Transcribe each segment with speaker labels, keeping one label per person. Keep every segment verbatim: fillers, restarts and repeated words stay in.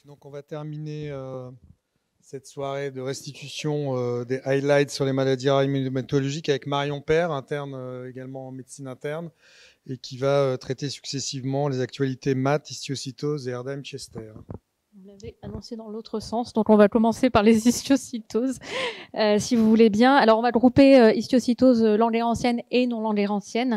Speaker 1: Donc on va terminer euh, cette soirée de restitution euh, des highlights sur les maladies rares immunohématologiques avec Marion Père, interne euh, également en médecine interne, et qui va euh, traiter successivement les actualités M A T, histiocytose et Erdheim-Chester.
Speaker 2: Vous l'avez annoncé dans l'autre sens, donc on va commencer par les histiocytoses, euh, si vous voulez bien. Alors on va grouper euh, histiocytose languérantienne et non languérantienne.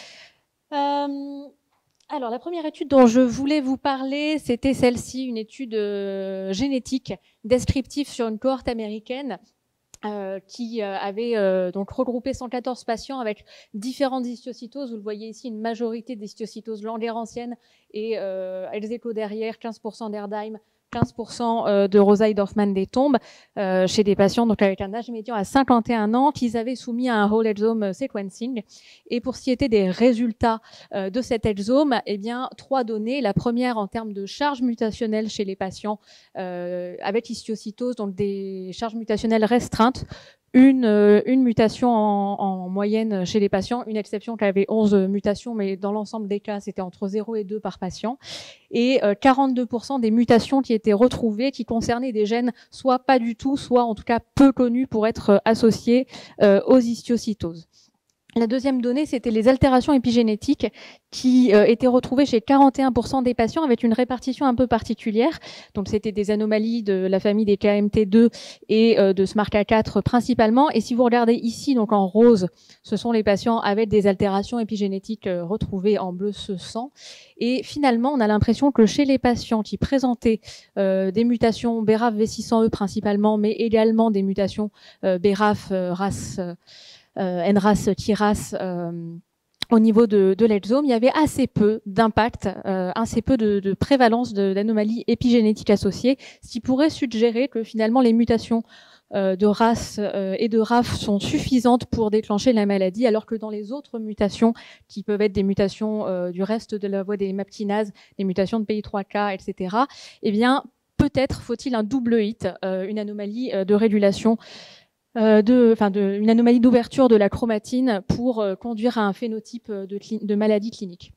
Speaker 2: Euh, alors la première étude dont je voulais vous parler, c'était celle-ci, une étude euh, génétique descriptive sur une cohorte américaine Euh, qui euh, avait euh, donc regroupé cent quatorze patients avec différentes histiocytoses. Vous le voyez ici, une majorité d'histiocytoses languérantiennes et euh, elles écho derrière, quinze pour cent d'Erdheim, quinze pour cent de Rosai-Dorfman des tombes euh, chez des patients donc avec un âge médian à cinquante et un ans qu'ils avaient soumis à un whole exome sequencing. Et pour ce qui était des résultats euh, de cet exome, eh bien trois données. La première en termes de charge mutationnelle chez les patients euh, avec histiocytose, donc des charges mutationnelles restreintes. Une, euh, une mutation en, en moyenne chez les patients, une exception qui avait onze mutations, mais dans l'ensemble des cas, c'était entre zéro et deux par patient. Et euh, quarante-deux pour cent des mutations qui étaient retrouvées, qui concernaient des gènes soit pas du tout, soit en tout cas peu connus pour être associés euh, aux histiocytoses. La deuxième donnée, c'était les altérations épigénétiques qui euh, étaient retrouvées chez quarante et un pour cent des patients avec une répartition un peu particulière. Donc, c'était des anomalies de la famille des K M T deux et euh, de S M A R C A quatre principalement. Et si vous regardez ici, donc en rose, ce sont les patients avec des altérations épigénétiques euh, retrouvées en bleu ce sang. Et finalement, on a l'impression que chez les patients qui présentaient euh, des mutations B R A F V six cents E principalement, mais également des mutations euh, B R A F, euh, R A S, euh, Euh, N R A S, K R A S, euh, au niveau de, de l'exome, il y avait assez peu d'impact, euh, assez peu de, de prévalence d'anomalies épigénétiques associées, ce qui pourrait suggérer que finalement les mutations euh, de R A S euh, et de R A F sont suffisantes pour déclencher la maladie, alors que dans les autres mutations, qui peuvent être des mutations euh, du reste de la voie des mapkinases, des mutations de P I trois K, et cetera, eh bien, peut-être faut-il un double hit, euh, une anomalie euh, de régulation Euh, de, enfin de, une anomalie d'ouverture de la chromatine pour euh, conduire à un phénotype de, de maladie clinique.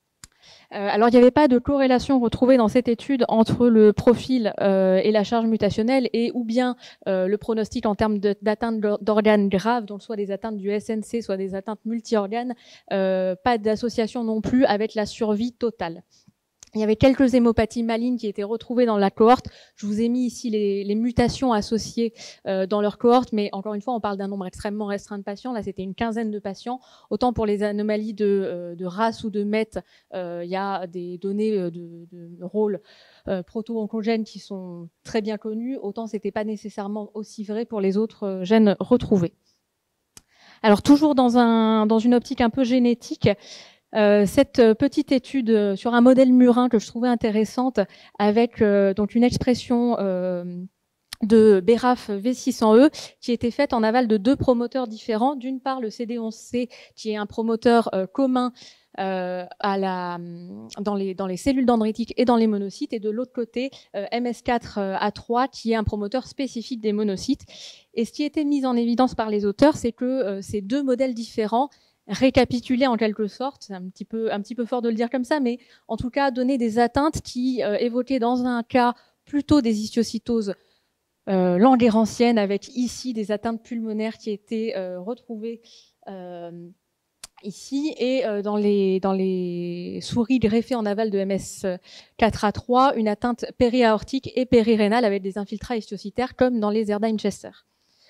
Speaker 2: Euh, alors, il n'y avait pas de corrélation retrouvée dans cette étude entre le profil euh, et la charge mutationnelle et ou bien euh, le pronostic en termes d'atteinte d'organes graves, donc soit des atteintes du S N C, soit des atteintes multi-organes. Euh, pas d'association non plus avec la survie totale. Il y avait quelques hémopathies malignes qui étaient retrouvées dans la cohorte. Je vous ai mis ici les, les mutations associées euh, dans leur cohorte, mais encore une fois, on parle d'un nombre extrêmement restreint de patients. Là, c'était une quinzaine de patients. Autant pour les anomalies de, euh, de R A S ou de M E T, euh, il y a des données de, de rôle euh, proto-oncogènes qui sont très bien connues. Autant c'était pas nécessairement aussi vrai pour les autres gènes retrouvés. Alors, toujours dans, un, dans une optique un peu génétique, Euh, cette petite étude sur un modèle murin que je trouvais intéressante avec euh, donc une expression euh, de B R A F V six cents E qui était faite en aval de deux promoteurs différents. D'une part, le C D onze C qui est un promoteur euh, commun euh, à la, dans, les, dans les cellules dendritiques et dans les monocytes, et de l'autre côté, euh, M S quatre A trois qui est un promoteur spécifique des monocytes. Et ce qui était mis en évidence par les auteurs, c'est que euh, ces deux modèles différents récapituler en quelque sorte, c'est un petit peu un petit peu fort de le dire comme ça, mais en tout cas donner des atteintes qui euh, évoquaient dans un cas plutôt des histiocytoses euh, languérantiennes, avec ici des atteintes pulmonaires qui étaient euh, retrouvées euh, ici, et euh, dans les dans les souris greffées en aval de M S quatre A trois, une atteinte périaortique et périrénale avec des infiltrats histiocytaires comme dans les Erdheim-Chester.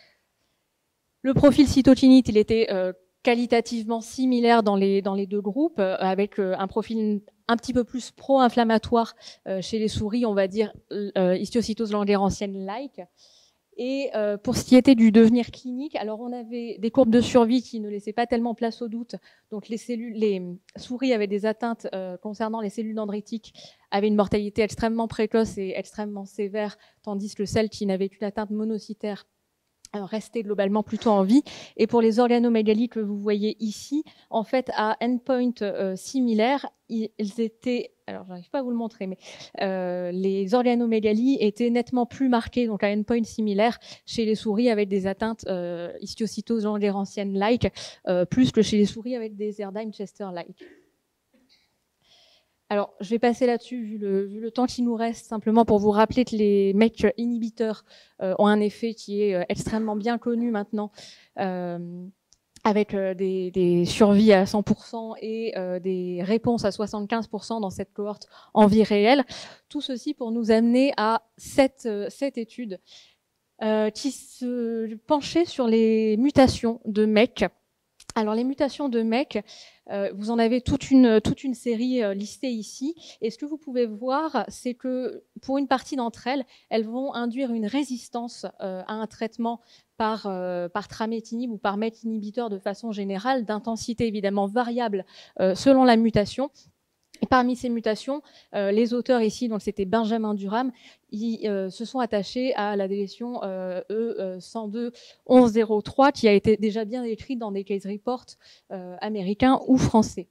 Speaker 2: Le profil cytokinite, il était euh, qualitativement similaire dans les, dans les deux groupes, euh, avec euh, un profil un petit peu plus pro-inflammatoire euh, chez les souris, on va dire euh, histiocytose languérantienne-like. Et euh, pour ce qui était du devenir clinique, alors on avait des courbes de survie qui ne laissaient pas tellement place au doute. Donc les, cellules, les souris avaient des atteintes euh, concernant les cellules dendritiques, avaient une mortalité extrêmement précoce et extrêmement sévère, tandis que celles qui n'avaient qu'une atteinte monocytaire rester globalement plutôt en vie. Et pour les organomégalies que vous voyez ici, en fait, à endpoint euh, similaire, ils étaient, alors j'arrive pas à vous le montrer, mais euh, les organomégalies étaient nettement plus marquées, donc à endpoint similaire, chez les souris avec des atteintes euh, histiocytose languérantienne-like, euh, plus que chez les souris avec des Erdheim-Chester-like. Alors, je vais passer là-dessus, vu le, vu le temps qui nous reste, simplement pour vous rappeler que les M E C inhibiteurs euh, ont un effet qui est euh, extrêmement bien connu maintenant, euh, avec euh, des, des survies à cent pour cent et euh, des réponses à soixante-quinze pour cent dans cette cohorte en vie réelle. Tout ceci pour nous amener à cette, euh, cette étude euh, qui se penchait sur les mutations de M E C. Alors, les mutations de M E C, euh, vous en avez toute une, toute une série euh, listée ici. Et ce que vous pouvez voir, c'est que pour une partie d'entre elles, elles vont induire une résistance euh, à un traitement par, euh, par tramétinib ou par M E C inhibiteur de façon générale, d'intensité évidemment variable euh, selon la mutation. Et parmi ces mutations, euh, les auteurs ici, donc c'était Benjamin Durham, ils euh, se sont attachés à la délétion euh, E cent deux onze zéro trois qui a été déjà bien décrite dans des case reports euh, américains ou français.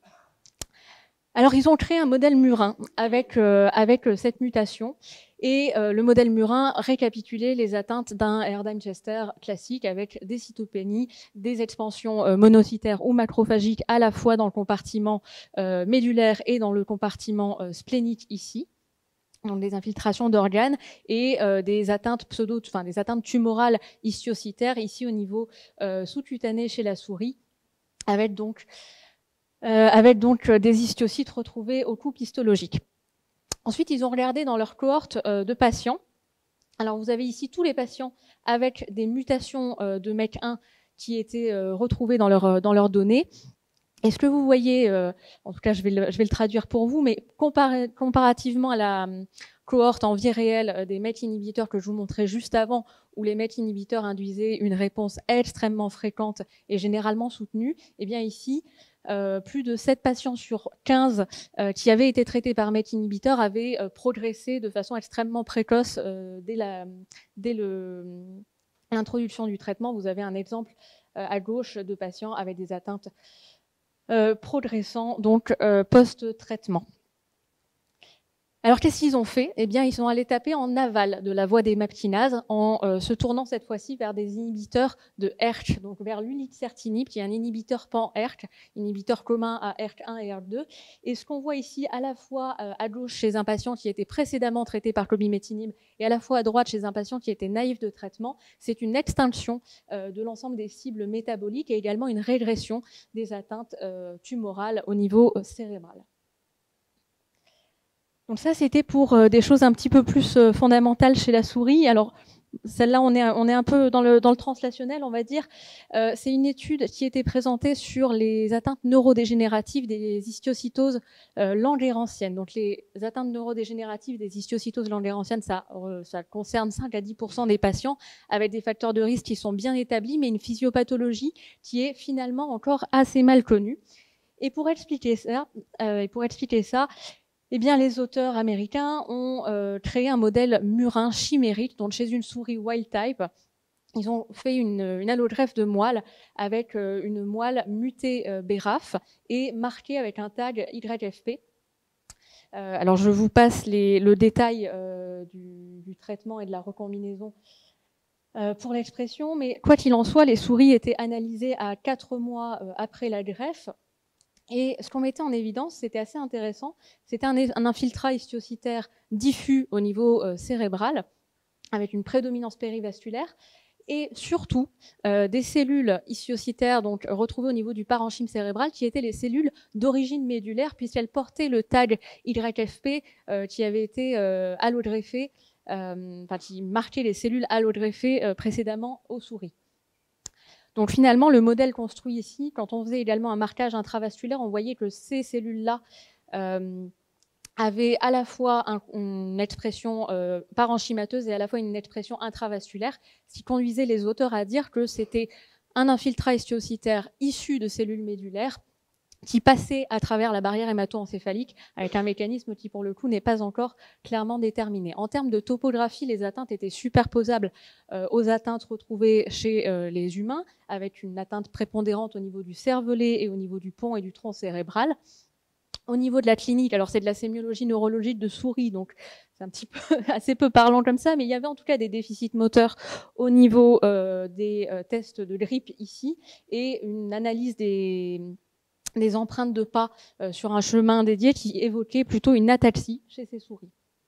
Speaker 2: Alors ils ont créé un modèle murin avec, euh, avec cette mutation et euh, le modèle murin récapitulait les atteintes d'un Erdheim-Chester classique avec des cytopénies, des expansions euh, monocytaires ou macrophagiques à la fois dans le compartiment euh, médulaire et dans le compartiment euh, splénique ici. Donc des infiltrations d'organes et euh, des atteintes pseudo, enfin des atteintes tumorales histiocytaires ici au niveau euh, sous-cutané chez la souris, avec donc Euh, avec donc euh, des histiocytes retrouvés au couple histologique. Ensuite, ils ont regardé dans leur cohorte euh, de patients. Alors, vous avez ici tous les patients avec des mutations euh, de M E C un qui étaient euh, retrouvées dans, leur, dans leurs données. Et ce que vous voyez, euh, en tout cas, je vais, le, je vais le traduire pour vous, mais comparé, comparativement à la euh, cohorte en vie réelle euh, des M E C inhibiteurs que je vous montrais juste avant, où les M E C inhibiteurs induisaient une réponse extrêmement fréquente et généralement soutenue, eh bien ici, Euh, plus de sept patients sur quinze euh, qui avaient été traités par M E C inhibiteurs avaient euh, progressé de façon extrêmement précoce euh, dès, la, dès le, l'introduction du traitement. Vous avez un exemple euh, à gauche de patients avec des atteintes euh, progressant donc euh, post-traitement. Alors, qu'est-ce qu'ils ont fait? Eh bien, ils sont allés taper en aval de la voie des M A P kinases en euh, se tournant cette fois-ci vers des inhibiteurs de E R C, donc vers l'ulicertinib, qui est un inhibiteur pan-E R C, inhibiteur commun à E R C un et E R C deux. Et ce qu'on voit ici, à la fois euh, à gauche chez un patient qui était précédemment traité par cobimetinib et à la fois à droite chez un patient qui était naïf de traitement, c'est une extinction euh, de l'ensemble des cibles métaboliques et également une régression des atteintes euh, tumorales au niveau euh, cérébral. Donc ça, c'était pour euh, des choses un petit peu plus euh, fondamentales chez la souris. Alors, celle-là, on est, on est un peu dans le, dans le translationnel, on va dire. Euh, c'est une étude qui était présentée sur les atteintes neurodégénératives des histiocytoses euh, langerhans-siennes. Donc, les atteintes neurodégénératives des histiocytoses langerhans-siennes, ça, euh, ça concerne cinq à dix pour cent des patients avec des facteurs de risque qui sont bien établis, mais une physiopathologie qui est finalement encore assez mal connue. Et pour expliquer ça, euh, et pour expliquer ça, eh bien, les auteurs américains ont euh, créé un modèle murin chimérique, donc chez une souris wild type. Ils ont fait une, une allogreffe de moelle avec euh, une moelle mutée euh, B R A F et marquée avec un tag Y F P. Euh, alors, je vous passe les, le détail euh, du, du traitement et de la recombinaison euh, pour l'expression, mais quoi qu'il en soit, les souris étaient analysées à quatre mois euh, après la greffe. Et ce qu'on mettait en évidence, c'était assez intéressant, c'était un, un infiltrat histiocytaire diffus au niveau euh, cérébral, avec une prédominance périvasculaire, et surtout euh, des cellules histiocytaires donc, retrouvées au niveau du parenchyme cérébral, qui étaient les cellules d'origine médulaire, puisqu'elles portaient le tag Y F P euh, qui avait été euh, allogreffé, euh, enfin qui marquait les cellules allogreffées euh, précédemment aux souris. Donc finalement, le modèle construit ici, quand on faisait également un marquage intravasculaire, on voyait que ces cellules-là euh, avaient à la fois un, une expression euh, parenchymateuse et à la fois une expression intravasculaire, ce qui conduisait les auteurs à dire que c'était un infiltrat histiocytaire issu de cellules médulaires qui passait à travers la barrière hémato-encéphalique avec un mécanisme qui, pour le coup, n'est pas encore clairement déterminé. En termes de topographie, les atteintes étaient superposables euh, aux atteintes retrouvées chez euh, les humains, avec une atteinte prépondérante au niveau du cervelet et au niveau du pont et du tronc cérébral. Au niveau de la clinique, alors c'est de la sémiologie neurologique de souris, donc c'est un petit peu assez peu parlant comme ça, mais il y avait en tout cas des déficits moteurs au niveau euh, des euh, tests de grippe ici, et une analyse des des empreintes de pas euh, sur un chemin dédié qui évoquait plutôt une ataxie chez ces souris.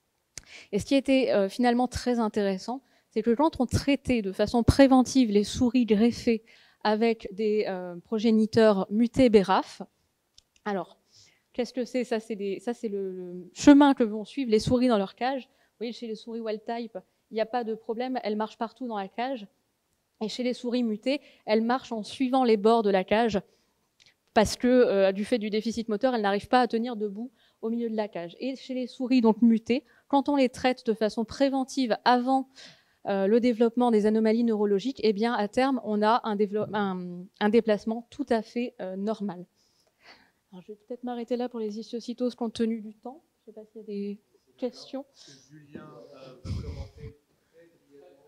Speaker 2: Et ce qui était euh, finalement très intéressant, c'est que quand on traitait de façon préventive les souris greffées avec des euh, progéniteurs mutés B R A F, alors, qu'est-ce que c'est? Ça, c'est des, ça, c'est le, le chemin que vont suivre les souris dans leur cage. Vous voyez, chez les souris wild type, il n'y a pas de problème, elles marchent partout dans la cage. Et chez les souris mutées, elles marchent en suivant les bords de la cage parce que, euh, du fait du déficit moteur, elles n'arrivent pas à tenir debout au milieu de la cage. Et chez les souris donc mutées, quand on les traite de façon préventive avant euh, le développement des anomalies neurologiques, eh bien, à terme, on a un, un, un déplacement tout à fait euh, normal. Alors, je vais peut-être m'arrêter là pour les histiocytoses compte tenu du temps. Je ne sais pas s'il y a des questions.
Speaker 1: Julien euh, va commenter très brièvement,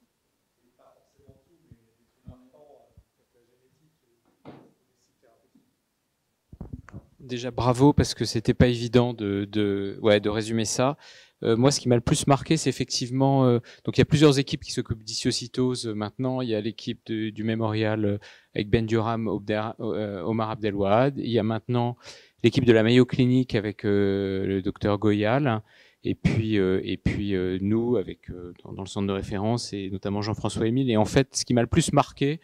Speaker 1: pas forcément tout, mais les premiers temps, la génétique et les cycles thérapeutiques.
Speaker 3: Déjà bravo parce que c'était pas évident de, de, ouais, de résumer ça. Euh, moi, ce qui m'a le plus marqué, c'est effectivement, euh, donc il y a plusieurs équipes qui s'occupent d'histiocytose euh, maintenant. Il y a l'équipe de, du Mémorial euh, avec Ben Durham, Obder, euh, Omar Abdelwahad. Il y a maintenant l'équipe de la Mayo Clinic avec euh, le docteur Goyal. Et puis, euh, et puis euh, nous, avec euh, dans, dans le centre de référence et notamment Jean-François Émile. Et en fait, ce qui m'a le plus marqué,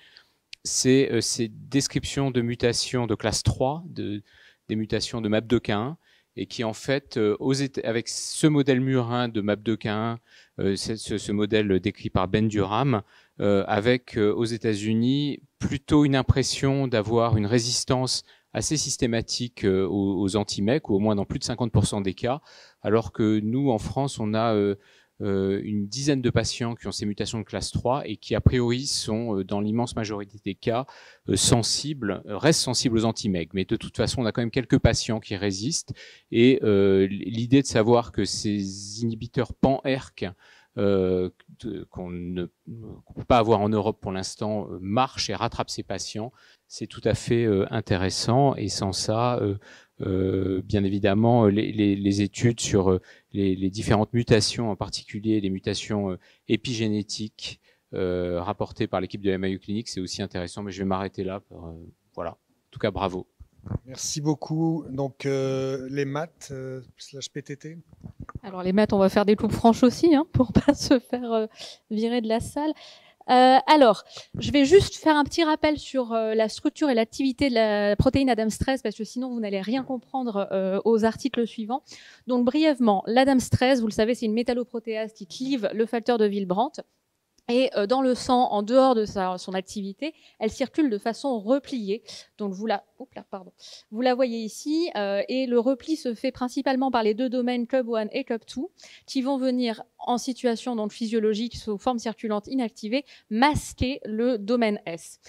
Speaker 3: c'est euh, ces descriptions de mutations de classe trois, de, des mutations de M A P deux K un, et qui en fait, euh, aux Éta- avec ce modèle murin de M A P deux K un, euh, ce, ce modèle décrit par Ben Durham, euh, avec euh, aux États-Unis plutôt une impression d'avoir une résistance assez systématique euh, aux, aux anti-mec, ou au moins dans plus de cinquante pour cent des cas, alors que nous, en France, on a euh, euh, une dizaine de patients qui ont ces mutations de classe trois et qui, a priori, sont, euh, dans l'immense majorité des cas, euh, sensibles, euh, restent sensibles aux anti-mec. Mais de toute façon, on a quand même quelques patients qui résistent. Et euh, l'idée de savoir que ces inhibiteurs pan-E R C euh, qu'on ne qu'on peut pas avoir en Europe pour l'instant euh, marchent et rattrapent ces patients, c'est tout à fait euh, intéressant. Et sans ça, euh, euh, bien évidemment, les, les, les études sur euh, les, les différentes mutations, en particulier les mutations euh, épigénétiques euh, rapportées par l'équipe de la Mayo Clinic, c'est aussi intéressant. Mais je vais m'arrêter là. Pour, euh, voilà. En tout cas, bravo.
Speaker 1: Merci beaucoup. Donc, euh, les maths euh, slash P T T.
Speaker 2: Alors, les maths, on va faire des coupes franches aussi, hein, pour pas se faire euh, virer de la salle. Euh, alors, je vais juste faire un petit rappel sur euh, la structure et l'activité de la protéine Adams-treize, parce que sinon, vous n'allez rien comprendre euh, aux articles suivants. Donc, brièvement, l'Adams-treize, vous le savez, c'est une métalloprotéase qui clive le facteur de Willebrand. Et euh, dans le sang, en dehors de sa, son activité, elle circule de façon repliée. Donc vous la, oups là, pardon, vous la voyez ici. Euh, et le repli se fait principalement par les deux domaines C U B un et C U B deux, qui vont venir en situation donc physiologique sous forme circulante inactivée, masquer le domaine S.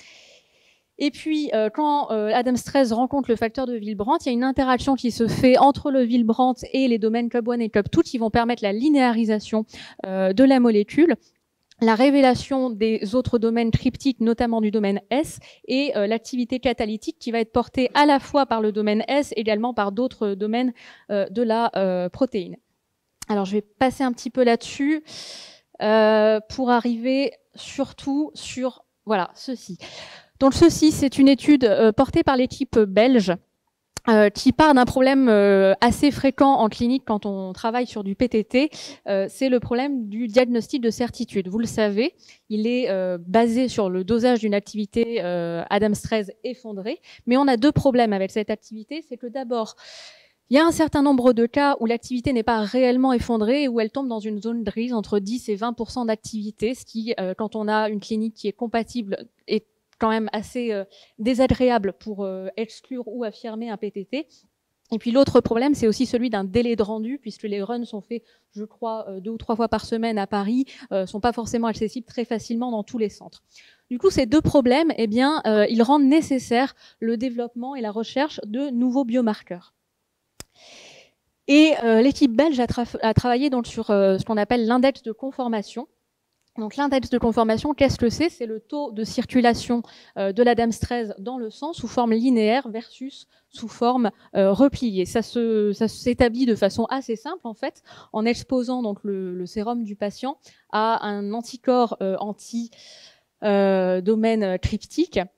Speaker 2: Et puis, euh, quand euh, Adams-treize rencontre le facteur de Willebrand, il y a une interaction qui se fait entre le Willebrand et les domaines C U B un et C U B deux qui vont permettre la linéarisation euh, de la molécule, la révélation des autres domaines cryptiques, notamment du domaine S, et euh, l'activité catalytique qui va être portée à la fois par le domaine S, également par d'autres domaines euh, de la euh, protéine. Alors, je vais passer un petit peu là-dessus euh, pour arriver surtout sur, voilà, ceci. Donc, ceci, c'est une étude euh, portée par l'équipe belge, Euh, qui part d'un problème euh, assez fréquent en clinique quand on travaille sur du P T T, euh, c'est le problème du diagnostic de certitude. Vous le savez, il est euh, basé sur le dosage d'une activité euh, Adams-treize effondrée, mais on a deux problèmes avec cette activité. C'est que d'abord, il y a un certain nombre de cas où l'activité n'est pas réellement effondrée et où elle tombe dans une zone grise entre dix et vingt pour cent d'activité, ce qui, euh, quand on a une clinique qui est compatible, est quand même assez euh, désagréable pour euh, exclure ou affirmer un P T T. Et puis l'autre problème, c'est aussi celui d'un délai de rendu, puisque les runs sont faits, je crois, euh, deux ou trois fois par semaine à Paris, euh, sont pas forcément accessibles très facilement dans tous les centres. Du coup, ces deux problèmes, eh bien, euh, ils rendent nécessaire le développement et la recherche de nouveaux biomarqueurs. Et euh, l'équipe belge a, tra a travaillé donc sur euh, ce qu'on appelle l'index de conformation. Donc l'index de conformation, qu'est-ce que c'est? C'est le taux de circulation euh, de l'Adams-treize dans le sang sous forme linéaire versus sous forme euh, repliée. Ça se, ça s'établit de façon assez simple en fait, en exposant donc le, le sérum du patient à un anticorps euh, anti euh, domaine cryptique.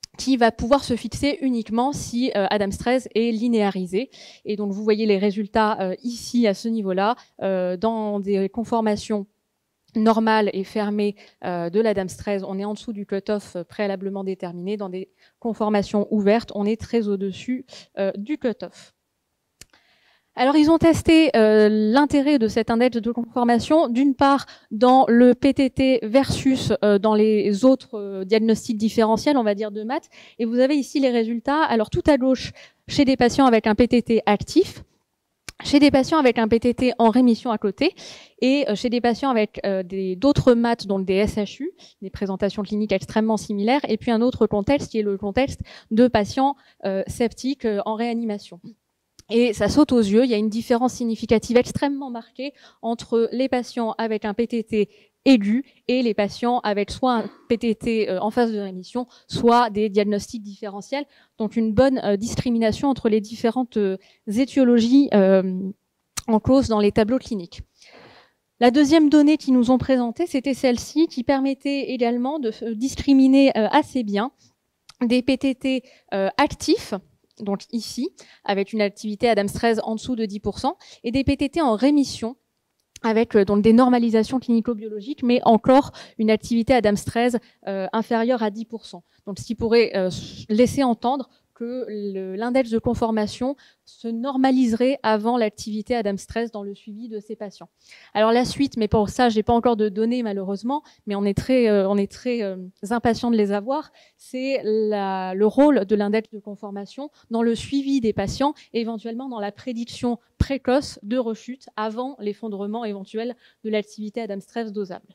Speaker 2: qui va pouvoir se fixer uniquement si euh, Adams treize est linéarisé. Et donc vous voyez les résultats euh, ici à ce niveau-là, euh, dans des conformations normales et fermées euh, de l'Adams treize, on est en dessous du cutoff préalablement déterminé. Dans des conformations ouvertes, on est très au-dessus euh, du cutoff. Alors, ils ont testé euh, l'intérêt de cet index de conformation, d'une part dans le P T T versus euh, dans les autres euh, diagnostics différentiels, on va dire, de maths. Et vous avez ici les résultats. Alors, tout à gauche, chez des patients avec un P T T actif, chez des patients avec un P T T en rémission à côté, et euh, chez des patients avec euh, d'autres maths, donc des S H U, des présentations cliniques extrêmement similaires, et puis un autre contexte qui est le contexte de patients euh, sceptiques euh, en réanimation. Et ça saute aux yeux, il y a une différence significative extrêmement marquée entre les patients avec un P T T aigu et les patients avec soit un P T T en phase de rémission, soit des diagnostics différentiels. Donc une bonne euh, discrimination entre les différentes euh, étiologies euh, en cause dans les tableaux cliniques. La deuxième donnée qu'ils nous ont présentée, c'était celle-ci, qui permettait également de euh, discriminer euh, assez bien des P T T euh, actifs, donc ici, avec une activité Adams treize en dessous de dix pour cent, et des P T T en rémission, avec euh, donc des normalisations clinico-biologiques, mais encore une activité Adams treize euh, inférieure à dix pour cent. Donc ce qui pourrait euh, laisser entendre que l'index de conformation se normaliserait avant l'activité Adams treize dans le suivi de ces patients. Alors la suite, mais pour ça, j'ai pas encore de données malheureusement, mais on est très, euh, on est très euh, impatient de les avoir. C'est le rôle de l'index de conformation dans le suivi des patients, et éventuellement dans la prédiction précoce de rechute avant l'effondrement éventuel de l'activité Adams treize dosable.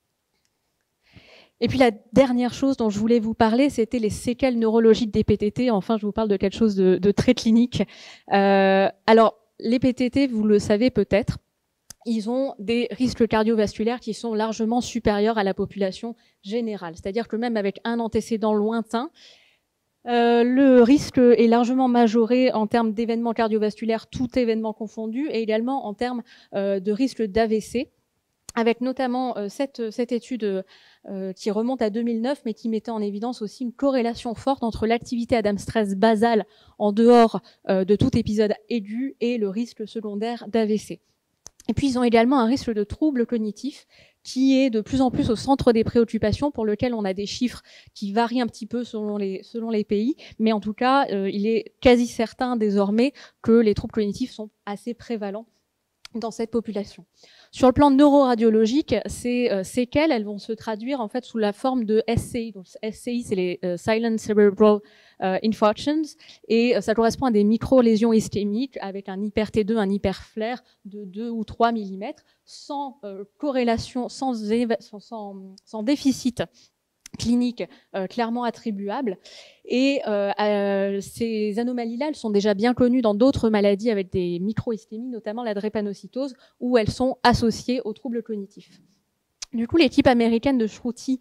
Speaker 2: Et puis la dernière chose dont je voulais vous parler, c'était les séquelles neurologiques des P T T. Enfin, je vous parle de quelque chose de, de très clinique. Euh, alors, les P T T, vous le savez peut-être, ils ont des risques cardiovasculaires qui sont largement supérieurs à la population générale. C'est-à-dire que même avec un antécédent lointain, euh, le risque est largement majoré en termes d'événements cardiovasculaires, tout événement confondu, et également en termes euh, de risque d'A V C, avec notamment euh, cette, cette étude euh, qui remonte à deux mille neuf, mais qui mettait en évidence aussi une corrélation forte entre l'activité Adams treize basale en dehors euh, de tout épisode aigu et le risque secondaire d'A V C. Et puis, ils ont également un risque de troubles cognitifs qui est de plus en plus au centre des préoccupations, pour lequel on a des chiffres qui varient un petit peu selon les, selon les pays, mais en tout cas, euh, il est quasi certain désormais que les troubles cognitifs sont assez prévalents dans cette population. Sur le plan neuroradiologique, ces euh, séquelles, elles vont se traduire en fait sous la forme de S C I. Donc S C I, c'est les euh, Silent Cerebral euh, Infarctions, et euh, ça correspond à des micro-lésions ischémiques avec un hyper T deux, un hyperflair de deux ou trois millimètres, sans euh, corrélation, sans, sans, sans déficit clinique euh, clairement attribuable. Et euh, euh, ces anomalies-là, elles sont déjà bien connues dans d'autres maladies avec des micro-ischémies, notamment la drépanocytose, où elles sont associées aux troubles cognitifs. Du coup, l'équipe américaine de Shruti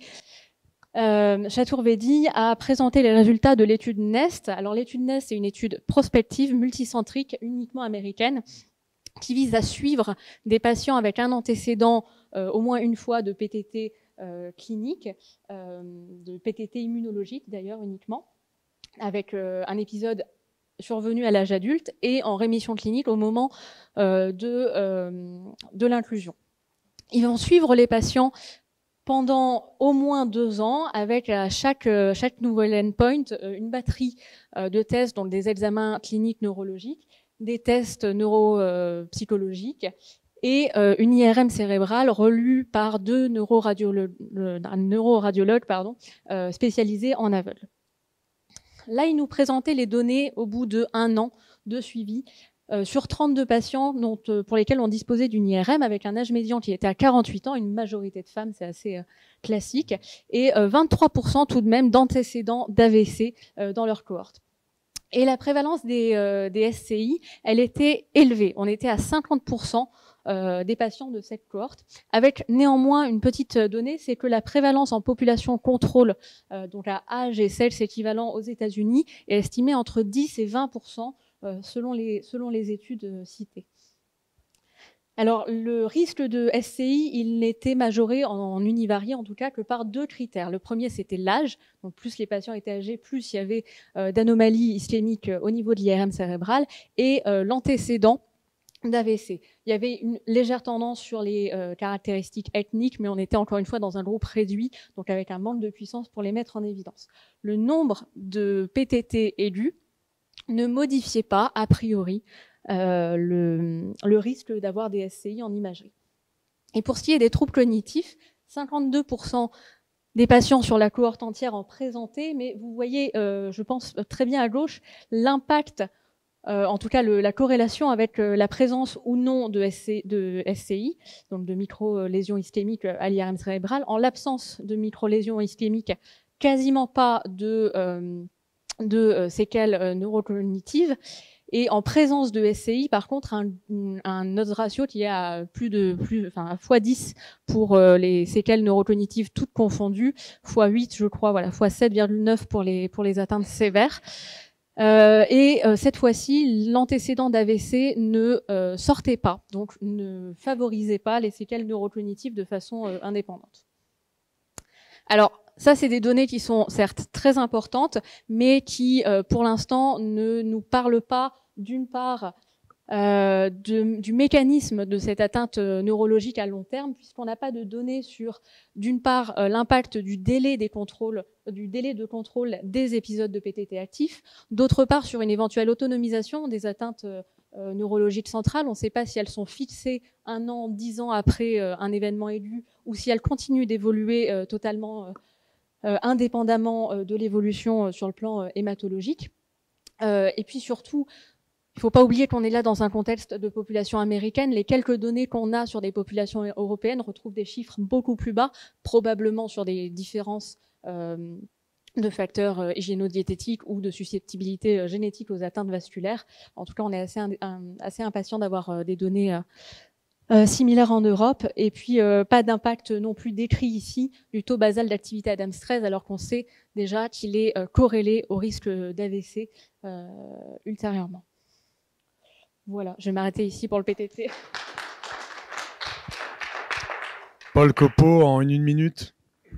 Speaker 2: euh, Chaturvedi a présenté les résultats de l'étude NEST. Alors l'étude NEST, c'est une étude prospective, multicentrique, uniquement américaine, qui vise à suivre des patients avec un antécédent euh, au moins une fois de P T T Euh, clinique, euh, de P T T immunologique d'ailleurs uniquement, avec euh, un épisode survenu à l'âge adulte et en rémission clinique au moment euh, de, euh, de l'inclusion. Ils vont suivre les patients pendant au moins deux ans avec à chaque, chaque nouvel endpoint une batterie euh, de tests, donc des examens cliniques neurologiques, des tests neuropsychologiques, et euh, une I R M cérébrale relue par deux neuroradiologues, euh, un neuroradiologue pardon, euh, spécialisés en aveugle. Là, il nous présentait les données au bout de un an de suivi euh, sur trente-deux patients dont, euh, pour lesquels on disposait d'une I R M avec un âge médian qui était à quarante-huit ans, une majorité de femmes, c'est assez euh, classique, et euh, vingt-trois pour cent tout de même d'antécédents d'A V C euh, dans leur cohorte. Et la prévalence des, euh, des S C I, elle était élevée. On était à cinquante pour cent Euh, des patients de cette cohorte, avec néanmoins une petite donnée, c'est que la prévalence en population contrôle, euh, donc à âge et sexe équivalent aux États-Unis, est estimée entre dix et vingt pour cent euh, selon les, selon les études euh, citées. Alors, le risque de S C I, il n'était majoré en, en univarié, en tout cas, que par deux critères. Le premier, c'était l'âge. Donc, plus les patients étaient âgés, plus il y avait euh, d'anomalies ischémiques au niveau de l'I R M cérébral et euh, l'antécédent d'A V C. Il y avait une légère tendance sur les euh, caractéristiques ethniques, mais on était encore une fois dans un groupe réduit, donc avec un manque de puissance pour les mettre en évidence. Le nombre de P T T aigus ne modifiait pas, a priori, Euh, le, le risque d'avoir des S C I en imagerie. Et pour ce qui est des troubles cognitifs, cinquante-deux pour cent des patients sur la cohorte entière en présentaient, mais vous voyez, euh, je pense très bien à gauche, l'impact, euh, en tout cas le, la corrélation avec euh, la présence ou non de, S C, de S C I, donc de micro-lésions ischémiques à l'I R M cérébral. En l'absence de micro-lésions ischémiques, quasiment pas de, euh, de euh, séquelles euh, neurocognitives. Et en présence de S C I, par contre, un, un odds ratio qui est à plus de plus, enfin à fois dix pour euh, les séquelles neurocognitives toutes confondues, fois huit, je crois, voilà, fois sept virgule neuf pour les pour les atteintes sévères. Euh, et euh, cette fois-ci, l'antécédent d'A V C ne euh, sortait pas, donc ne favorisait pas les séquelles neurocognitives de façon euh, indépendante. Alors, ça, c'est des données qui sont certes très importantes, mais qui, euh, pour l'instant, ne nous parlent pas, d'une part, euh, de, du mécanisme de cette atteinte neurologique à long terme, puisqu'on n'a pas de données sur, d'une part, euh, l'impact du délai des contrôles, du délai de contrôle des épisodes de P T T actifs, d'autre part, sur une éventuelle autonomisation des atteintes euh, neurologiques centrales. On ne sait pas si elles sont fixées un an, dix ans après euh, un événement aigu, ou si elles continuent d'évoluer euh, totalement euh, Euh, indépendamment euh, de l'évolution euh, sur le plan euh, hématologique. Euh, et puis surtout, il ne faut pas oublier qu'on est là dans un contexte de population américaine. Les quelques données qu'on a sur des populations européennes retrouvent des chiffres beaucoup plus bas, probablement sur des différences euh, de facteurs euh, hygiéno-diététiques ou de susceptibilité euh, génétique aux atteintes vasculaires. En tout cas, on est assez, un, assez impatient d'avoir euh, des données euh, Euh, similaire en Europe, et puis euh, pas d'impact non plus décrit ici du taux basal d'activité Adams treize, alors qu'on sait déjà qu'il est euh, corrélé au risque d'A V C euh, ultérieurement. Voilà, je vais m'arrêter ici pour le P T T.
Speaker 1: Paul Copeau, en une minute.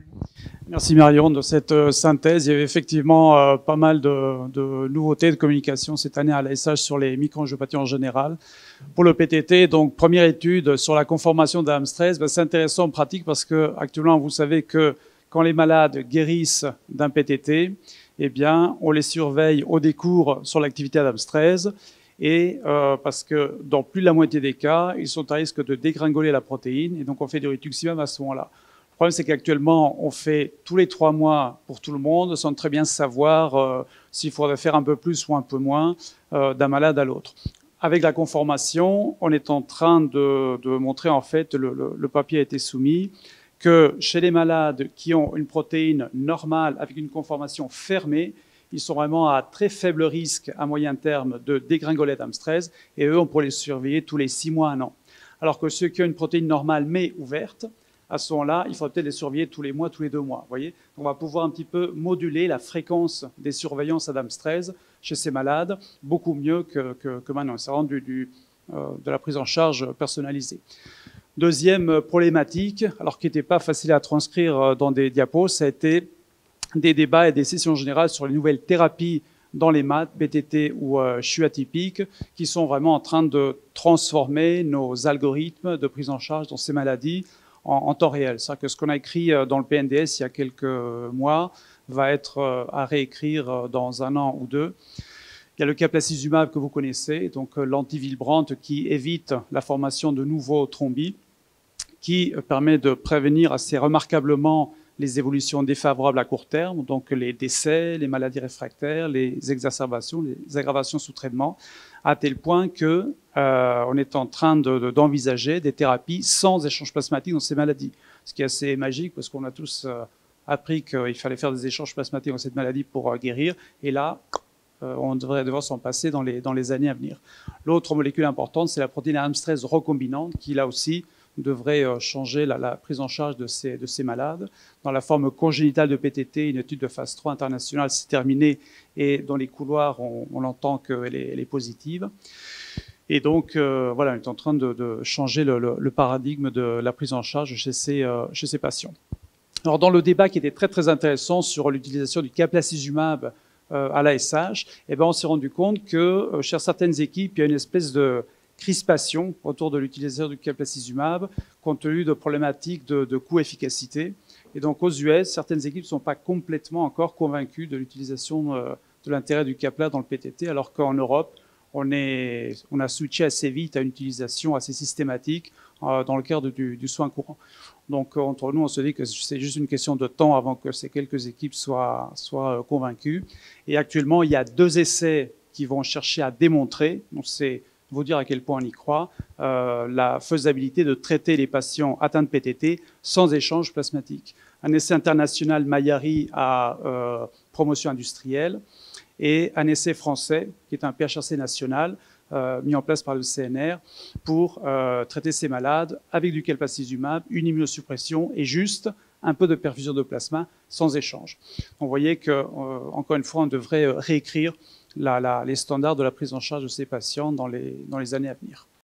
Speaker 4: Merci Marion de cette euh, synthèse. Il y avait effectivement euh, pas mal de, de nouveautés de communication cette année à l'A S H sur les microangiopathies en général. Pour le P T T, donc première étude sur la conformation d'Adams treize, ben, c'est intéressant en pratique parce que actuellement vous savez que quand les malades guérissent d'un P T T, eh bien on les surveille au décours sur l'activité Adams treize et euh, parce que dans plus de la moitié des cas, ils sont à risque de dégringoler la protéine et donc on fait du rituximab à ce moment-là. Le problème, c'est qu'actuellement, on fait tous les trois mois pour tout le monde, sans très bien savoir euh, s'il faudrait faire un peu plus ou un peu moins euh, d'un malade à l'autre. Avec la conformation, on est en train de, de montrer, en fait, le, le, le papier a été soumis, que chez les malades qui ont une protéine normale avec une conformation fermée, ils sont vraiment à très faible risque à moyen terme de dégringoler Adams treize, et eux, on pourrait les surveiller tous les six mois, un an. Alors que ceux qui ont une protéine normale mais ouverte, à ce moment-là, il faudrait peut-être les surveiller tous les mois, tous les deux mois. Vous voyez, on va pouvoir un petit peu moduler la fréquence des surveillances Adams treize chez ces malades, beaucoup mieux que, que, que maintenant. C'est vraiment du, du, euh, de la prise en charge personnalisée. Deuxième problématique, alors qui n'était pas facile à transcrire dans des diapos, ça a été des débats et des sessions générales sur les nouvelles thérapies dans les maths, B T T ou euh, C H U atypiques, qui sont vraiment en train de transformer nos algorithmes de prise en charge dans ces maladies en, en temps réel. C'est-à-dire que ce qu'on a écrit dans le P N D S il y a quelques mois va être à réécrire dans un an ou deux. Il y a le caplacizumab que vous connaissez, donc l'antivilbrant qui évite la formation de nouveaux thrombis, qui permet de prévenir assez remarquablement les évolutions défavorables à court terme, donc les décès, les maladies réfractaires, les exacerbations, les aggravations sous traitement, à tel point que euh, on est en train de, de, d'envisager des thérapies sans échange plasmatique dans ces maladies, ce qui est assez magique parce qu'on a tous euh, appris qu'il fallait faire des échanges plasmatiques dans cette maladie pour euh, guérir, et là, euh, on devrait devoir s'en passer dans les, dans les années à venir. L'autre molécule importante, c'est la protéine Adams treize recombinante, qui là aussi devrait changer la, la prise en charge de ces, de ces malades. Dans la forme congénitale de P T T, une étude de phase trois internationale s'est terminée et dans les couloirs, on, on entend qu'elle est, elle est positive. Et donc, euh, voilà, on est en train de, de changer le, le, le paradigme de la prise en charge chez ces, euh, chez ces patients. Alors, dans le débat qui était très, très intéressant sur l'utilisation du caplacizumab euh, à l'A S H, eh ben, on s'est rendu compte que euh, chez certaines équipes, il y a une espèce de crispation autour de l'utilisation du caplacizumab, compte tenu de problématiques de, de coût-efficacité. Et donc, aux U S, certaines équipes ne sont pas complètement encore convaincues de l'utilisation euh, de l'intérêt du capla dans le P T T, alors qu'en Europe, On, est, on a switché assez vite à une utilisation assez systématique euh, dans le cadre du, du soin courant. Donc, entre nous, on se dit que c'est juste une question de temps avant que ces quelques équipes soient, soient convaincues. Et actuellement, il y a deux essais qui vont chercher à démontrer, donc c'est vous dire à quel point on y croit, euh, la faisabilité de traiter les patients atteints de P T T sans échange plasmatique. Un essai international Mayari à euh, promotion industrielle, et un essai français, qui est un P H R C national, euh, mis en place par le C N R, pour euh, traiter ces malades avec du caplacizumab, une immunosuppression et juste un peu de perfusion de plasma sans échange. On voyait que, euh, encore une fois, on devrait réécrire la, la, les standards de la prise en charge de ces patients dans les, dans les années à venir.